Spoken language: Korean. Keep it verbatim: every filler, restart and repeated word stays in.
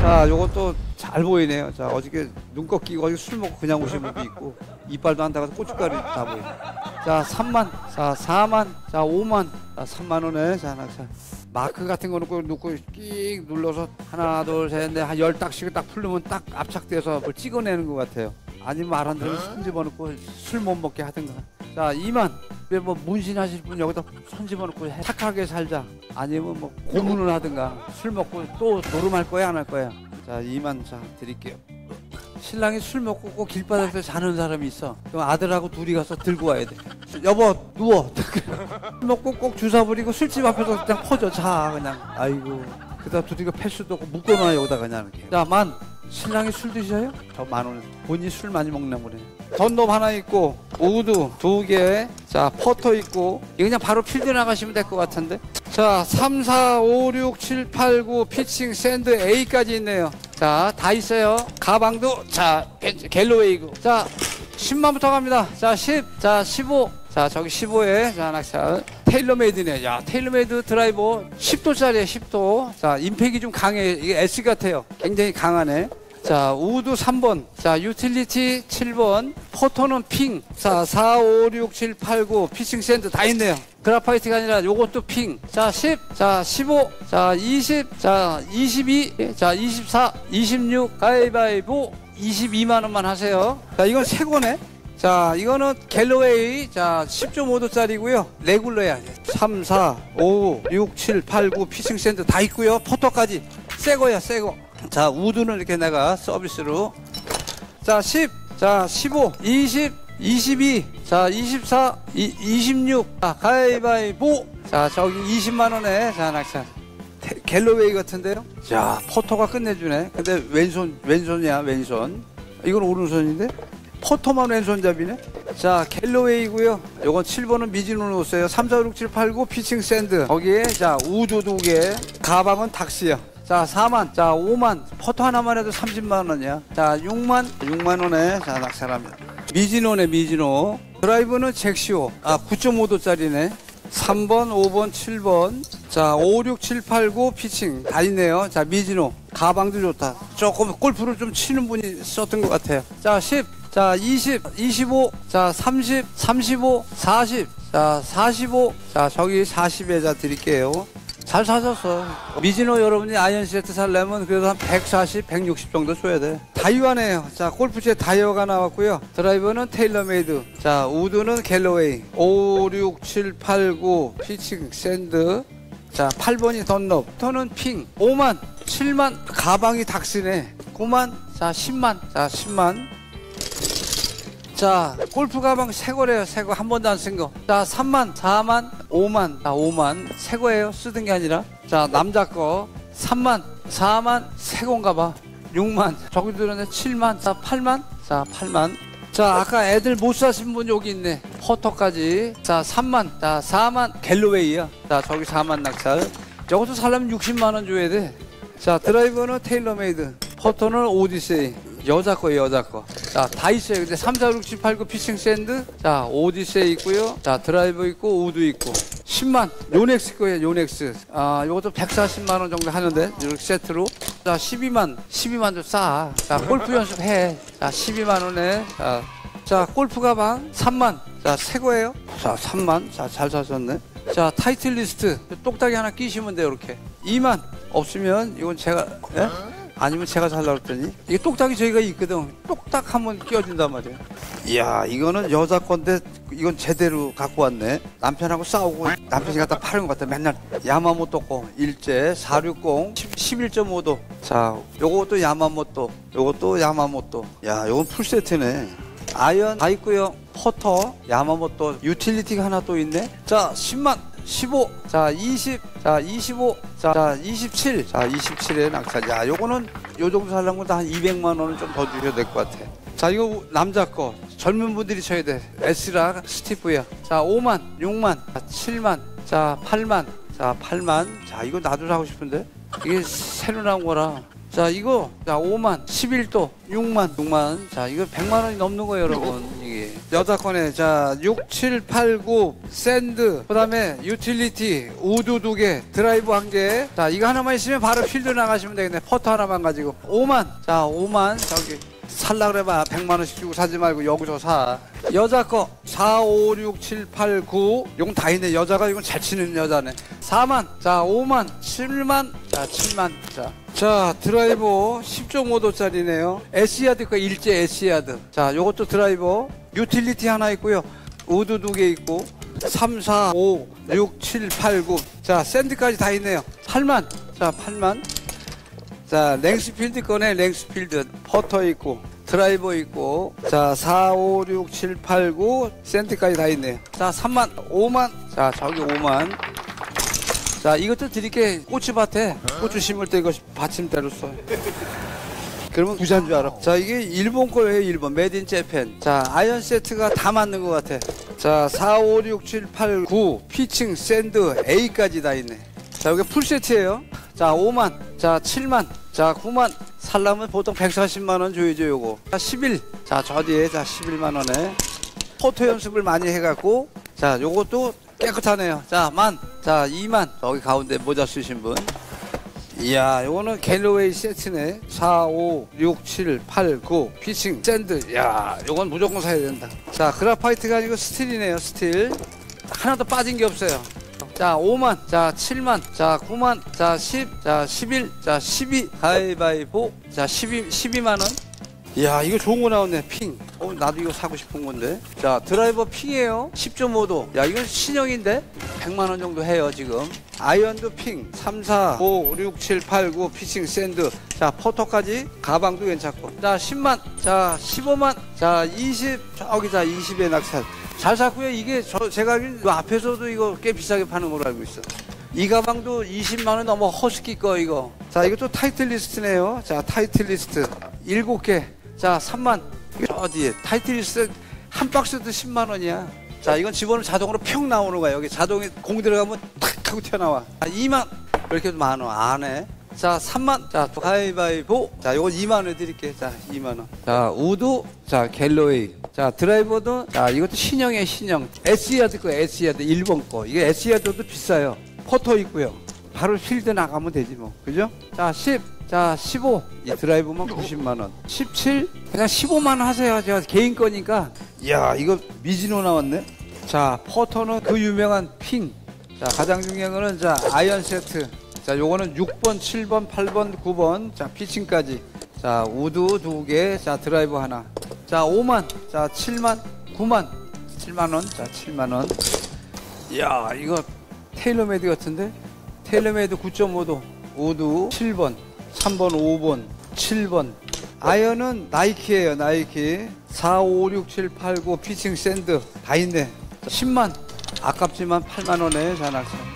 자, 요것도 잘 보이네요. 자, 어저께 눈꺼 끼고 어저께 술 먹고 그냥 오신 분도 있고, 이빨도 안 닦아서 고춧가루 다 보이네. 자, 삼만, 자, 사만, 자, 오만, 자, 삼만 원에, 자, 하나, 자, 마크 같은 거 놓고, 놓고, 끼익 눌러서 하나, 둘, 셋, 넷, 한 열 딱씩 딱 풀리면 딱 압착돼서 뭘 찍어내는 것 같아요. 아니면 말 안 들으면 손 집어넣고 술 못 먹게 하든가. 자, 이만. 왜 뭐 문신하실 분 여기다 손 집어넣고 해. 착하게 살자. 아니면 뭐 고문을 하든가. 술 먹고 또 노름할 거야, 안 할 거야. 자, 이만 자 드릴게요. 신랑이 술 먹고 꼭 길바닥에서 자는 사람이 있어. 그럼 아들하고 둘이 가서 들고 와야 돼. 여보, 누워. 술 먹고 꼭 주사 부리고 술집 앞에서 그냥 퍼져. 자, 그냥. 아이고. 그다음 둘이가 패 수도 없고 묶어놔 여기다 그냥 이렇게. 자, 만. 신랑이 술 드셔요? 저 만 원. 본인이 술 많이 먹나 보네. 전놈 하나 있고, 우드 두 개, 자, 퍼터 있고, 이거 그냥 바로 필드 나가시면 될 것 같은데. 자, 삼, 사, 오, 육, 칠, 팔, 구, 피칭, 샌드, A까지 있네요. 자, 다 있어요. 가방도, 자, 갤로웨이고. 자, 십만부터 갑니다. 자, 십, 자, 십오. 자, 저기 십오에, 자, 낙차. 테일러메이드네. 야, 테일러메이드 드라이버 십 도짜리에 십 도. 자, 임팩이 좀 강해. 이게 S 같아요. 굉장히 강하네. 자, 우드 삼 번. 자, 유틸리티 칠 번. 포토는 핑. 자, 사, 오, 육, 칠, 팔, 구. 피칭 샌드 다 있네요. 그라파이트가 아니라 요것도 핑. 자, 십. 자, 십오. 자, 이십. 자, 이십이. 자, 이십사. 이십육. 가위바위보. 이십이만 원만 하세요. 자, 이건 새 거네. 자, 이거는 갤로웨이. 자, 십 점 오 도짜리고요. 레귤러야. 삼, 사, 오, 육, 칠, 팔, 구. 피칭 샌드 다 있고요. 포토까지. 새 거야, 새 거. 자, 우드는 이렇게 내가 서비스로. 자, 십. 자, 십오. 이십. 이십이. 자, 이십사. 이, 이십육. 자, 가위바위보. 자, 저기 이십만 원에. 자, 낙차. 갤로웨이 같은데요? 자, 포토가 끝내주네. 근데 왼손, 왼손이야, 왼손. 이건 오른손인데? 포토만 왼손잡이네. 자, 갤로웨이고요. 요건 칠 번은 미즈노 놓으세요. 삼, 사, 육, 칠, 팔, 구 피칭 샌드. 거기에 자, 우드 두 개. 가방은 닥스야. 자, 사만. 자, 오만. 포토 하나만 해도 삼십만 원이야. 자, 육만. 육만 원에 자, 낙찰합니다. 미즈노네, 미즈노. 드라이브는 잭시오. 아, 구 점 오 도짜리네. 삼 번, 오 번, 칠 번. 자, 오, 육, 칠, 팔, 구 피칭 다 있네요. 자, 미즈노. 가방도 좋다. 조금 골프를 좀 치는 분이 썼던 것 같아요. 자, 십. 자, 이십, 이십오, 자, 삼십, 삼십오, 사십, 자, 사십오, 자, 저기 사십에 자 드릴게요. 잘 사셨어. 미즈노 여러분이 아이언 세트 살려면 그래도 한 백사십, 백육십 정도 줘야 돼. 다이와네요. 자, 골프채 다이어가 나왔고요. 드라이버는 테일러메이드. 자, 우드는 갤로웨이. 오, 육, 칠, 팔, 구, 피칭, 샌드. 자, 팔 번이 던럽. 터는 핑. 오만, 칠만, 가방이 닥스네. 구만, 자, 십만, 자, 십만. 자, 골프 가방 새 거래요. 새 거 한 번도 안 쓴 거. 자, 삼만, 사만, 오만. 자, 오만. 새 거예요. 쓰던 게 아니라. 자, 남자 거. 삼만, 사만. 새 건가 봐. 육만. 저기 들었네. 칠만. 자, 팔만. 자, 팔만. 자, 아까 애들 못 사신 분 여기 있네. 포터까지. 자, 삼만. 자, 사만. 갤로웨이야. 자, 저기 사만 낙찰. 저것도 살려면 육십만 원 줘야 돼. 자, 드라이버는 테일러메이드. 포터는 오디세이. 여자 거예요, 여자 거. 자, 다 있어요. 근데 삼, 사, 육, 칠, 팔, 구 피칭 샌드. 자, 오디세이 있고요. 자, 드라이버 있고, 우드 있고. 십만. 요넥스 거예요, 요넥스. 아, 요것도 백사십만 원 정도 하는데, 이렇게 세트로. 자, 십이만. 십이만 좀 싸. 자, 골프 연습해. 자, 십이만 원에. 자, 자, 골프 가방. 삼만. 자, 새 거예요. 자, 삼만. 자, 잘 사셨네. 자, 타이틀 리스트. 똑딱이 하나 끼시면 돼요, 이렇게. 이만. 없으면, 이건 제가, 예? 아니면 제가 살라 그랬더니 이게 똑딱이 저희가 있거든. 똑딱 한번 끼워준단 말이에요. 이야, 이거는 여자 건데 이건 제대로 갖고 왔네. 남편하고 싸우고 남편이 갖다 파는 것 같아. 맨날 야마모토 거 일제 사백육십 십일 점 오 도. 자, 요것도 야마모토, 요것도 야마모토. 야, 요건 풀세트네. 아이언 다 있고요. 퍼터 야마모토. 유틸리티가 하나 또 있네. 자, 십만. 십오, 자, 이십, 자, 이십오, 자, 이십칠, 자, 이십칠에 낙찰. 야, 요거는 요 정도 살려면 한 이백만 원은 좀 더 주셔야 될 것 같아. 자, 이거 남자 거. 젊은 분들이 쳐야 돼. S라 스티프야. 자, 오만, 육만, 자, 칠만, 자, 팔만, 자, 팔만. 자, 이거 나도 사고 싶은데. 이게 새로 나온 거라. 자, 이거, 자, 오만, 십일 도, 육만, 육만. 자, 이거 백만 원이 넘는 거예요, 여러분. 이게. 여자 거네. 자, 육, 칠, 팔, 구, 샌드. 그 다음에 유틸리티, 우드 두 개, 드라이브 한 개. 자, 이거 하나만 있으면 바로 필드 나가시면 되겠네. 퍼터 하나만 가지고. 오만. 자, 오만. 저기. 살라 그래봐. 백만 원씩 주고 사지 말고 여기서 사. 여자 거 사, 오, 육, 칠, 팔, 구. 이건 다 있네. 여자가 이건 잘 치는 여자네. 사만. 자, 오만. 칠만. 자, 칠만. 자. 자, 드라이버 십 점 오 도짜리네요. S야드 거 일제 S야드. 자, 요것도 드라이버. 유틸리티 하나 있고요. 우드 두 개 있고. 삼, 사, 오, 육, 칠, 팔, 구. 자, 샌드까지 다 있네요. 팔만. 자, 팔만. 자, 랭스필드 거네. 랭스필드. 퍼터 있고 드라이버 있고. 자, 사, 오, 육, 칠, 팔, 구 샌드까지 다 있네요. 자, 삼만. 오만. 자, 저기 오만. 자, 이것도 드릴게. 고추밭에 고추 심을 때 이거 받침대로 써. 그러면 부자인 줄 알아. 자, 이게 일본 거예요. 일본 메드 인 재팬. 자, 아이언 세트가 다 맞는 것 같아. 자, 사, 오, 육, 칠, 팔, 구 피칭, 샌드, A까지 다 있네. 자, 여기 풀세트예요. 자, 오만. 자, 칠만. 자, 구만. 살려면 보통 백사십만 원 줘야죠, 요거. 자, 십일. 자, 저 뒤에. 자, 십일만 원에. 포토 연습을 많이 해갖고. 자, 요것도 깨끗하네요. 자, 만. 자, 이만. 저기 가운데 모자 쓰신 분. 이야, 요거는 갤러웨이 세트네. 사, 오, 육, 칠, 팔, 구. 피칭, 샌드. 이야, 요건 무조건 사야 된다. 자, 그라파이트가 아니고 스틸이네요, 스틸. 하나도 빠진 게 없어요. 자, 오만. 자, 칠만. 자, 구만. 자, 십. 자, 십일. 자, 십이. 가위바위보. 자, 십이, 십이만 원. 이야, 이거 좋은 거 나왔네. 핑. 어, 나도 이거 사고 싶은 건데. 자, 드라이버 핑이에요. 십 점 오 도. 야, 이건 신형인데 백만 원 정도 해요, 지금. 아이언도 핑. 삼, 사, 오, 육, 칠, 팔, 구 피칭, 샌드. 자, 포터까지. 가방도 괜찮고. 자, 십만. 자, 십오만. 자, 이십. 저기 자, 이십의 낙찰. 잘 샀고요. 이게 저 제가 알기로는 그 앞에서도 이거 꽤 비싸게 파는 걸로 알고 있어. 이 가방도 이십만 원 넘어. 허스키 거 이거. 자, 이것도 타이틀 리스트네요. 자, 타이틀 리스트 일곱 개. 자, 삼만. 저 뒤에 타이틀 리스트 한 박스도 십만 원이야. 자, 이건 집어넣으면 자동으로 평 나오는 거야. 여기 자동에 공 들어가면 탁 하고 튀어나와. 아, 이만. 왜 이렇게 많어? 안 해. 자, 삼만. 자, 가위바위보. 자, 이건 이만 원 드릴게. 자, 이만 원. 자, 우드. 자, 갤러웨이. 자, 드라이버도. 자, 이것도 신형이에요, 신형. S야드 거, S야드. 일본 거. 이게 S야드도 비싸요. 포터 있고요. 바로 필드 나가면 되지 뭐. 그죠? 자, 십. 자, 십오. 이 드라이브만 구십만 원. 십칠. 그냥 십오만 원 하세요. 제가 개인 거니까. 이야, 이거 미즈노 나왔네. 자, 포터는 그 유명한 핑. 자, 가장 중요한 거는 자, 아이언 세트. 자, 요거는 육 번, 칠 번, 팔 번, 구 번. 자, 피칭까지. 자, 우드 두 개. 자, 드라이버 하나. 자, 오만. 자, 칠만. 구만. 칠만 원. 자, 칠만 원. 이야, 이거 테일러메이드 같은데? 테일러메이드 구 점 오 도. 우드 칠 번. 삼 번, 오 번, 칠 번. 아이언은 나이키예요, 나이키. 사, 오, 육, 칠, 팔, 구 피칭, 샌드 다 있네. 십만. 아깝지만 팔만 원에 자, 낙찰.